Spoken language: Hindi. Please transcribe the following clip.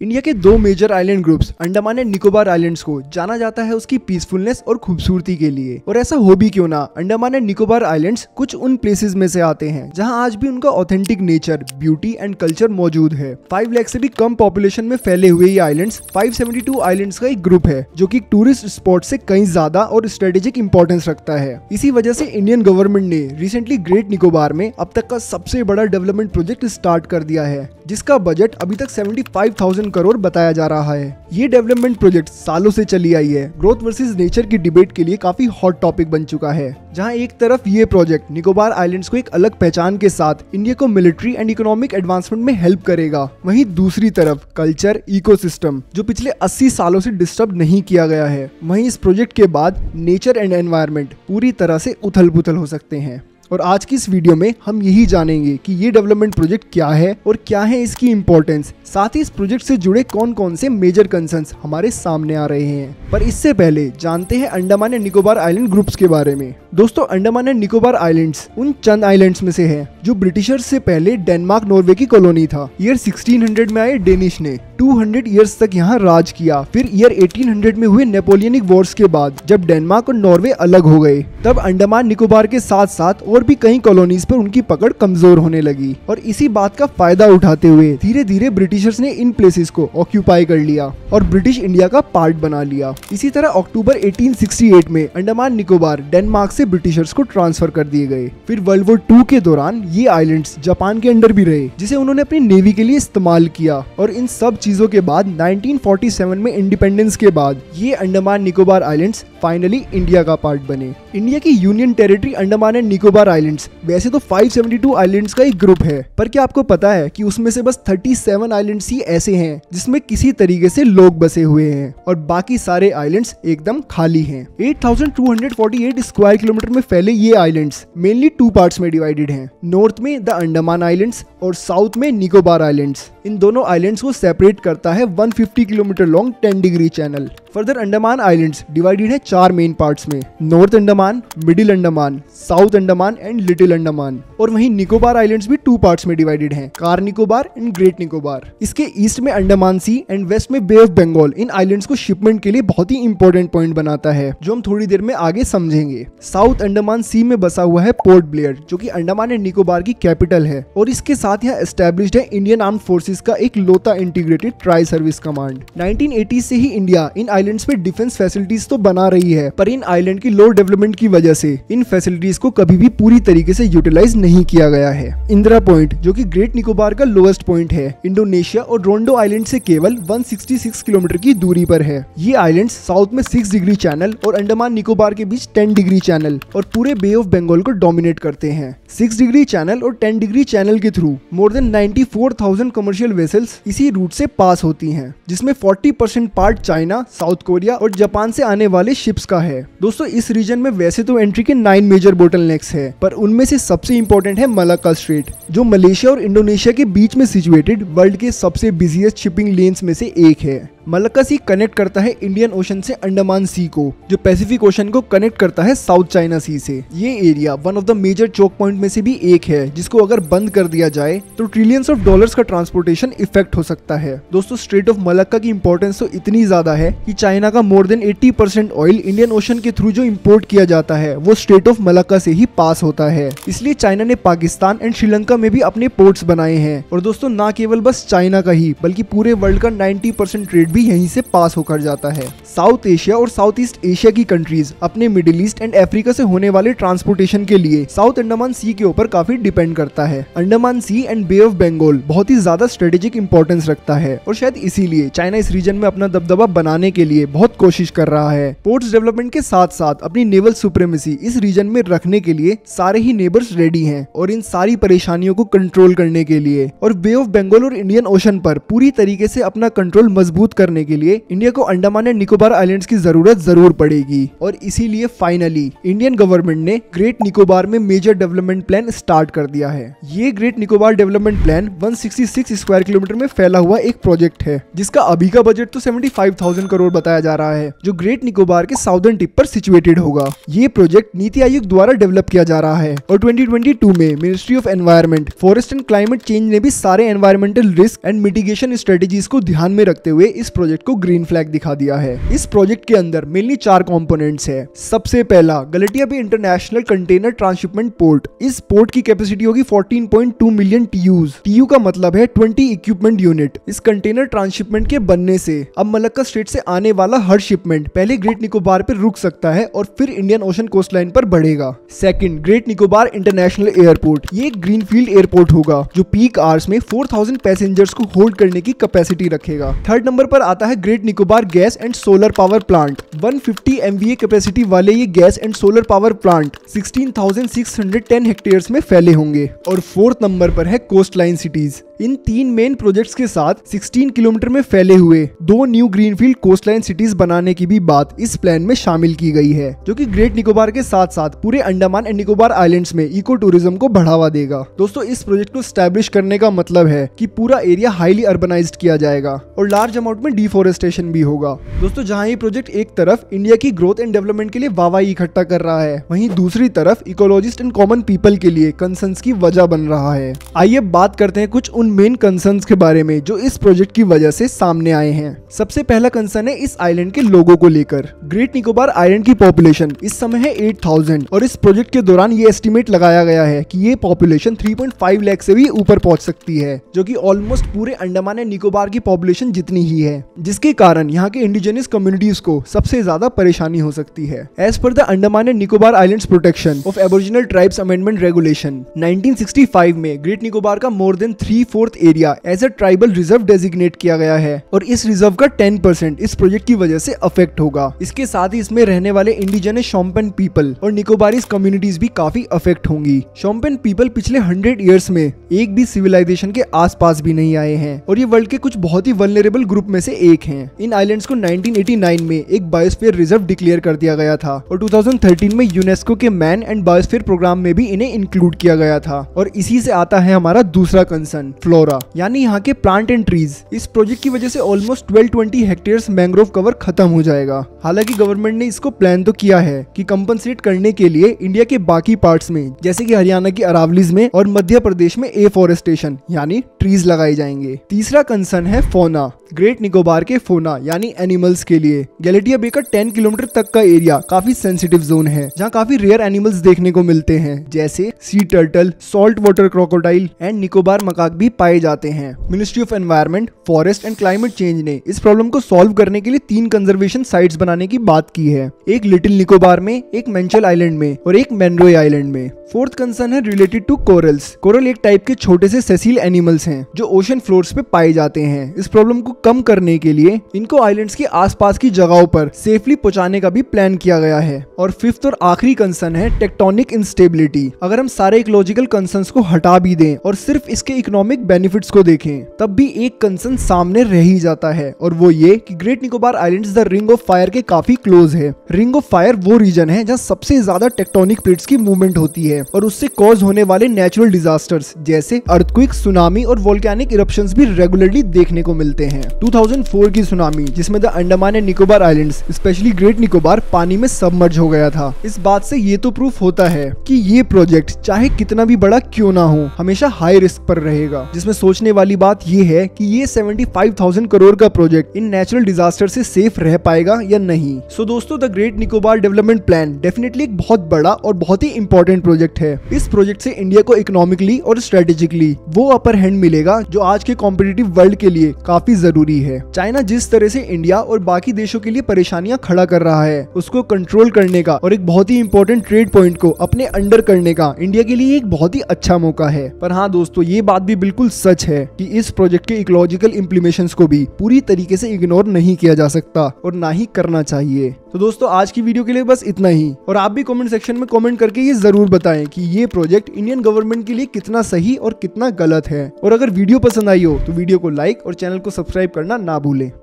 इंडिया के दो major island groups Andaman and Nicobar islands को जाना जाता है उसकी पीसफुलनेस और खूबसूरती के लिए। और ऐसा हो भी क्यों ना, अंडमान एंड निकोबार आइलैंड्स कुछ उन प्लेसेस में से आते हैं जहां आज भी उनका authentic nature, beauty and culture मौजूद है। 5 लाख से भी कम पॉपुलेशन में फैले हुए ये आइलैंड्स 572 आइलैंड्स का एक ग्रुप है जो कि टूरिस्ट स्पॉट से कहीं ज्यादा और स्ट्रेटेजिक इंपॉर्टेंस रखता है। इसी वजह से इंडियन गवर्नमेंट ने रिसेंटली ग्रेट निकोबार में अब तक का सबसे बड़ा डेवलपमेंट प्रोजेक्ट स्टार्ट कर दिया है, जिसका बजट अभी तक 75,000 करोड़ बताया जा रहा है। ये डेवलपमेंट प्रोजेक्ट सालों से चली आई है। ग्रोथ वर्सेस नेचर की डिबेट के लिए काफी हॉट टॉपिक बन चुका है, जहां एक तरफ ये प्रोजेक्ट निकोबार आइलैंड्स को एक अलग पहचान के साथ इंडिया को मिलिट्री एंड इकोनॉमिक एडवांसमेंट में हेल्प करेगा, वहीं दूसरी तरफ कल्चर, इकोसिस्टम जो पिछले 80 सालों से डिस्टर्ब नहीं किया गया है, वहीं इस प्रोजेक्ट के बाद नेचर एंड एनवायरनमेंट पूरी तरह से उथल पुथल हो सकते हैं। और आज की इस वीडियो में हम यही जानेंगे कि ये डेवलपमेंट प्रोजेक्ट क्या है और क्या है इसकी इंपॉर्टेंस, साथ ही इस प्रोजेक्ट से जुड़े कौन कौन से मेजर कंसर्न्स हमारे सामने आ रहे हैं। पर इससे पहले जानते हैं Andaman and Nicobar island groups के बारे में। दोस्तों, अंडमान एंड निकोबार आइलैंड्स उन चंद आइलैंड्स में से है जो ब्रिटिशर्स से पहले डेनमार्क, नॉर्वे की कॉलोनी था। ईयर 1600 में आए डेनिश ने 200 ईयर्स तक यहाँ राज किया। फिर ईयर 1800 में हुए नेपोलियनिक वॉर्स के बाद जब डेनमार्क और नॉर्वे अलग हो गए, तब अंडमान निकोबार के साथ साथ और भी कई कॉलोनीज पर उनकी पकड़ कमजोर होने लगी। और इसी बात का फायदा उठाते हुए धीरे धीरे ब्रिटिशर्स ने इन प्लेसेस को ऑक्यूपाई कर लिया और ब्रिटिश इंडिया का पार्ट बना लिया। इसी तरह अक्टूबर 1868 में अंडमान निकोबार डेनमार्क से ब्रिटिशर्स को ट्रांसफर कर दिए गए। फिर वर्ल्ड वॉर 2 के दौरान ये आइलैंड्स जापान के अंडर भी रहे, जिसे उन्होंने अपनी नेवी के लिए इस्तेमाल किया। और इन सब चीजों के बाद 1947 में इंडिपेंडेंस के बाद ये Andaman Nicobar islands finally India का पार्ट बने। इंडिया की union territory Andaman and Nicobar islands वैसे तो 572 आइलैंड्स का एक ग्रुप है, पर क्या आपको पता है कि उसमें से बस 37 आइलैंड्स ही ऐसे हैं जिसमें किसी तरीके से लोग बसे हुए हैं और बाकी सारे आइलैंड्स एकदम खाली हैं। 8248 स्क्वायर किलोमीटर में फैले ये आइलैंड्स मेनली 2 पार्ट्स में डिवाइडेड हैं। नॉर्थ में द अंडमान आइलैंड्स और साउथ में निकोबार आइलैंड्स। इन दोनों आइलैंड्स को सेपरेट करता है 150 kilometre long 10 degree channel. Further Andaman islands divided है 4 मेन पार्ट्स में, north Andaman, middle Andaman, south Andaman and little Andaman. और वहीं निकोबार आइलैंड्स भी 2 पार्ट्स में डिवाइडेड हैं, Car Nicobar and great Nicobar. इसके ईस्ट में अंडमान सी एंड वेस्ट में बे ऑफ बंगाल इन आइलैंड्स को शिपमेंट के लिए बहुत ही इंपॉर्टेंट पॉइंट बनाता है, जो हम थोड़ी देर में आगे समझेंगे। साउथ अंडमान सी में बसा हुआ है पोर्ट ब्लेयर, जो कि अंडमान एंड निकोबार की कैपिटल है। और इसके साथ यहाँ एस्टेब्लिश्ड है इंडियन आर्म्ड फोर्सेस का एक लोता इंटीग्रेटेड ट्राई सर्विस कमांड। 1980 से ही इंडिया इन आइलैंड्स पे डिफेंस फैसिलिटीज तो बना रही है, पर इन आइलैंड की लो डेवलपमेंट की वजह से इन फैसिलिटीज को कभी भी पूरी तरीके से यूटिलाइज नहीं किया गया है। इंदिरा पॉइंट, जो कि ग्रेट निकोबार का लोएस्ट पॉइंट है, इंडोनेशिया और रोंडो आइलैंड से केवल 166 किलोमीटर की दूरी पर है। ये आइलैंड्स साउथ में 6 डिग्री चैनल और अंडमान निकोबार के बीच 10 डिग्री चैनल और पूरे बे ऑफ बंगाल को डोमिनेट करते हैं। 6 डिग्री चैनल और 10 डिग्री चैनल के through more than 94,000 commercial vessels इसी रूट से पास होती हैं, जिसमें 40% पार्ट चाइना, साउथ कोरिया और जापान से आने वाले शिप्स का है। दोस्तों, इस रीजन में वैसे तो एंट्री के 9 मेजर बोटलनेक्स है, पर उनमें से सबसे इंपॉर्टेंट है मलाक्का स्ट्रेट, जो मलेशिया और इंडोनेशिया के बीच में सिचुएटेड वर्ल्ड के सबसे बिजिएस्ट शिपिंग लेन्स में से एक है। मलाक्का सी कनेक्ट करता है इंडियन ओशन से अंडमान सी को, जो पैसिफिक ओशन को कनेक्ट करता है साउथ चाइना सी से। ये area one of the major choke point में से भी एक है, जिसको अगर बंद कर दिया जाए तो ट्रिलियंस ऑफ डॉलर्स का ट्रांसपोर्टेशन इफेक्ट हो सकता है। दोस्तों, स्ट्रेट ऑफ मलाक्का की इंपॉर्टेंस तो इतनी ज्यादा है कि चाइना का more than 80% oil Indian Ocean के थ्रू जो इम्पोर्ट किया जाता है वो स्ट्रेट ऑफ मलाक्का से ही पास होता है। इसलिए चाइना ने पाकिस्तान एंड श्रीलंका में भी अपने पोर्ट्स बनाए हैं। और दोस्तों, ना केवल बस चाइना का ही बल्कि पूरे वर्ल्ड का 90% ट्रेड भी यहीं से पास होकर जाता है। साउथ एशिया और साउथ ईस्ट एशिया की कंट्रीज अपने मिडिल ईस्ट एंड अफ्रीका से होने वाले ट्रांसपोर्टेशन के लिए साउथ अंडमान सी के ऊपर काफी डिपेंड करता है। Andaman sea and bay of Bengal बहुत ही ज्यादा स्ट्रेटेजिक इंपॉर्टेंस रखता है और शायद इसीलिए चाइना इस रीजन में अपना दबदबा बनाने के लिए बहुत कोशिश कर रहा है। पोर्ट्स डेवलपमेंट के साथ साथ अपनी नेवल सुप्रीमेसी इस रीजन में रखने के लिए सारे ही नेबर्स रेडी हैं और इन सारी परेशानियों को कंट्रोल करने के लिए और बे ऑफ बंगाल और इंडियन ओशन पर पूरी तरीके से अपना कंट्रोल मजबूत करने के लिए इंडिया को अंडमान एंड निकोबार निकोबार आइलैंड्स की जरूरत जरूर पड़ेगी और इसीलिए फाइनली इंडियन गवर्नमेंट ने ग्रेट निकोबार में मेजर डेवलपमेंट प्लान स्टार्ट कर दिया है। ये great Nicobar development plan 166 square kilometre में फैला हुआ एक प्रोजेक्ट है, जिसका अभी का बजट तो 75,000 करोड़ बताया जा रहा है, जो ग्रेट निकोबार के साउदर्न टिप पर सिचुएटेड होगा। ये प्रोजेक्ट नीति आयोग द्वारा डेवलप किया जा रहा है और 2022 में ministry of environment, forest and climate change ने भी सारे environmental risk and mitigation strategies को ध्यान में रखते हुए इस प्रोजेक्ट को ग्रीन फ्लैग दिखा दिया है। इस प्रोजेक्ट के अंदर मेनली 4 कंपोनेंट्स है। सबसे पहला Galathea bay international container transshipment port. इस पोर्ट की कैपेसिटी होगी 14.2 मिलियन टीयूज। टीयू का मतलब है 20 इक्विपमेंट यूनिट। इस कंटेनर ट्रांसशिपमेंट के बनने से अब मलक्का स्ट्रेट से आने वाला हर शिपमेंट पहले ग्रेट निकोबार पर रुक सकता है और फिर इंडियन ओशन कोस्ट लाइन पर बढ़ेगा। Second, great Nicobar international airport. ये एक ग्रीनफील्ड एयरपोर्ट होगा जो पीक आवर्स में 4000 पैसेंजर्स को होल्ड करने की कैपेसिटी रखेगा। थर्ड नंबर पर आता है great Nicobar gas and solar power plant. 150 MVA capacity वाले ये gas and solar power plant 16,610 hectares में फैले होंगे। और फोर्थ नंबर पर है कोस्ट लाइन सिटीज। इन 3 मेन प्रोजेक्ट्स के साथ 16 किलोमीटर में फैले हुए 2 new greenfield coast line cities बनाने की भी बात इस प्लान में शामिल की गई है, जो कि ग्रेट निकोबार के साथ साथ पूरे अंडमान एंड निकोबार आइलैंड्स में इको टूरिज्म को बढ़ावा देगा। दोस्तों, इस प्रोजेक्ट को स्टैब्लिश करने का मतलब है कि पूरा एरिया हाईली अर्बनाइज्ड किया जाएगा और लार्ज अमाउंट में डिफोरेस्टेशन भी होगा। दोस्तों, जहां ये प्रोजेक्ट एक तरफ इंडिया की ग्रोथ एंड डेवलपमेंट के लिए वाहवाही इकट्ठा कर रहा है, वहीं दूसरी तरफ इकोलॉजिस्ट एंड कॉमन पीपल के लिए कंसर्न्स की वजह बन रहा है। आइए बात करते हैं कुछ उन मेन कंसर्न्स के बारे में जो इस प्रोजेक्ट की वजह से सामने आए हैं। सबसे पहला कंसर्न है इस आइलैंड के लोगों को लेकर। ग्रेट निकोबार आइलैंड की पॉपुलेशन इस समय है 8,000 और इस प्रोजेक्ट के दौरान ये एस्टिमेट लगाया गया है कि ये पॉपुलेशन 3.5 लाख से भी ऊपर पहुंच सकती है, जो कि ऑलमोस्ट पूरे अंडमान एंड निकोबार की पॉपुलेशन जितनी ही है, जिसके कारण यहाँ के इंडिजिनस कम्युनिटीज को सबसे ज्यादा परेशानी हो सकती है। As per the Andaman and Nicobar islands protection of aboriginal tribes amendment regulation 1965 में ग्रेट निकोबार का more than 3/4 area as a tribal reserve designate किया गया है और इस रिजर्व का 10% इस प्रोजेक्ट की वजह से अफेक्ट होगा। इसके साथ ही इसमें रहने वाले इंडिजिनस शोम्पेन पीपल और निकोबारीज कम्युनिटीज भी काफी अफेक्ट होंगी। शोम्पेन पीपल पिछले 100 ईयर्स में एक भी सिविलाइजेशन के आसपास भी नहीं आए हैं और ये वर्ल्ड के कुछ बहुत ही वल्नरेबल ग्रुप में से एक हैं। इन आइलैंड्स को 1989 में एक बायोस्फीयर रिजर्व डिक्लेयर कर दिया गया था और 2013 में यूनेस्को के मैन एंड बायोस्फीयर प्रोग्राम में भी इन्हें इंक्लूड किया गया था। और इसी से आता है हमारा दूसरा कंसर्न, फ्लोरा, यानी यहाँ के प्लांट एंड ट्रीज। इस प्रोजेक्ट की वजह से ऑलमोस्ट 1220 हेक्टेयर्स मैंग्रोव कवर खत्म हो जाएगा। हालांकि गवर्नमेंट ने इसको प्लान तो किया है कि कंपनसेट करने के लिए इंडिया के बाकी पार्ट्स में जैसे कि हरियाणा की अरावलीज में और मध्य प्रदेश में एफोरेस्टेशन यानी ट्रीज लगाए जाएंगे। तीसरा कंसर्न है फोना। ग्रेट निकोबार के फोना यानी एनिमल्स के लिए गैलेटिया बे का 10 किलोमीटर तक का एरिया काफी सेंसिटिव जोन है, जहाँ काफी रेयर एनिमल्स देखने को मिलते हैं, जैसे sea turtle, salt water crocodile and Nicobar macaque भी पाए जाते हैं। Ministry of environment, forest and climate change ने इस प्रॉब्लम को सॉल्व करने के लिए 3 कंजर्वेशन साइट्स बनाने की बात की है, एक लिटिल निकोबार में, एक मेंचल आइलैंड में और एक मैनरोय आइलैंड में। फोर्थ कंसर्न है रिलेटेड टू कोरल्स। कोरल एक टाइप के छोटे से सेसिल एनिमल्स हैं जो ओशन फ्लोर्स पे पाए जाते हैं। इस प्रॉब्लम को कम करने के लिए इनको आइलैंड्स के आसपास की जगहों पर सेफली पहुंचाने का भी प्लान किया गया है। और फिफ्थ और आखिरी कंसर्न है टेक्टोनिक इंस्टेबिलिटी। अगर हम सारे इकोलॉजिकल कंसर्न्स को हटा भी दें और सिर्फ इसके इकोनॉमिक बेनिफिट्स को देखें, तब भी एक कंसर्न सामने रह ही जाता है और वो ये कि great Nicobar islands the ring of fire के काफी क्लोज है। रिंग ऑफ फायर वो रीजन है जहाँ सबसे ज्यादा टेक्टोनिक प्लेट्स की मूवमेंट होती है और उससे कॉज होने वाले नेचुरल डिजास्टर्स जैसे अर्थक्वेक, सुनामी और वोल्केनिक इरप्शंस भी रेगुलरली देखने को मिलते हैं। 2004 की सुनामी जिसमें the Andaman and Nicobar islands specially great Nicobar पानी में सबमर्ज हो गया था। इस बात से ये तो प्रूफ होता है कि ये प्रोजेक्ट चाहे कितना भी बड़ा क्यों ना हो, हमेशा हाई रिस्क पर रहेगा। जिसमें सोचने वाली बात ये है कि ये 75,000 करोड़ का प्रोजेक्ट इन नेचुरल डिजास्टर से सेफ रह पाएगा या नहीं। सो दोस्तों, the great Nicobar development plan definitely एक बहुत बड़ा और बहुत ही इंपॉर्टेंट प्रोजेक्ट है। इस प्रोजेक्ट से इंडिया को इकोनॉमिकली और स्ट्रेटेजिकली वो अपर हैंड मिलेगा जो आज के कॉम्पिटिटिव वर्ल्ड के लिए काफी जरूरी है। चाइना जिस तरह से इंडिया और बाकी देशों के लिए परेशानियां खड़ा कर रहा है, उसको कंट्रोल करने का और एक बहुत ही इंपॉर्टेंट ट्रेड पॉइंट को अपने अंडर करने का इंडिया के लिए एक बहुत ही अच्छा मौका है। पर हाँ दोस्तों, ये बात भी बिल्कुल सच है कि इस प्रोजेक्ट के इकोलॉजिकल इम्प्लीमेशंस को भी पूरी तरीके से इग्नोर नहीं किया जा सकता और ना ही करना चाहिए। तो दोस्तों, आज की वीडियो के लिए बस इतना ही और आप भी कमेंट सेक्शन में कमेंट करके ये जरूर बताएं कि ये प्रोजेक्ट इंडियन गवर्नमेंट के लिए कितना सही और कितना गलत है। और अगर वीडियो पसंद आई हो तो वीडियो को लाइक और चैनल को सब्सक्राइब करना ना भूलें।